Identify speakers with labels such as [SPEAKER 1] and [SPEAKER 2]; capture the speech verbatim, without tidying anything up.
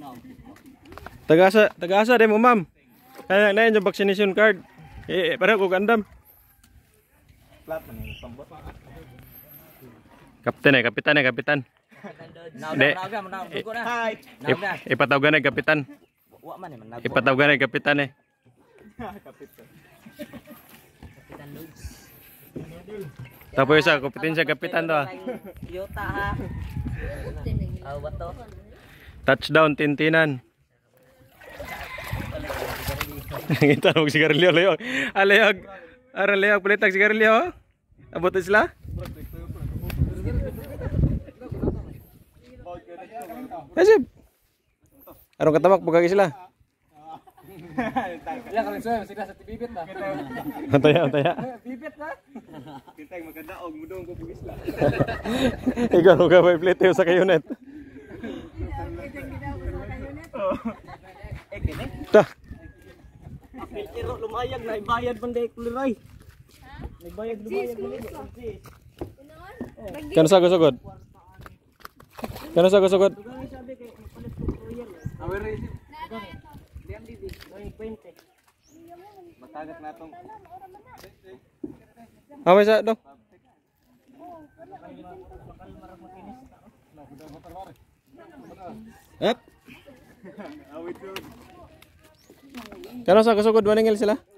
[SPEAKER 1] Tagasa, tagasa deh mo ma'am. Kaya na yung vaccination card. Eh, para ko gandam. Kapten eh, kapitan eh, kapitan. Dek. Ipatawagan eh, kapitan. Ipatawagan eh, kapitan eh. Tapos sa kapitan siya kapitan to ah. Touchdown Tintinan. Kita mo sigarilyo Leo. Alayag. Ara Leo palitag sigarilyo. Abot sila. Kasip. Arong katamak pagkagi sila.
[SPEAKER 2] Ya kalau saya masih sa bibit na.
[SPEAKER 1] Antaya, antaya.
[SPEAKER 2] Bibit na.
[SPEAKER 3] Kita yung magkadaog mo doon ko bugis lang.
[SPEAKER 1] Ikaw ka ba plate sa kayunet?
[SPEAKER 3] Eh kini.
[SPEAKER 1] Tah.
[SPEAKER 3] Pero lumayag na ibayad man day kuliray. Ibayad lumayag man.
[SPEAKER 1] Kano sa gusugod? Kano sa gusugod?
[SPEAKER 3] Awer rin. Diyan didi. twenty. Matagat na tong.
[SPEAKER 1] Away sa dong. Ep. Kano sa gusugod waningil sila?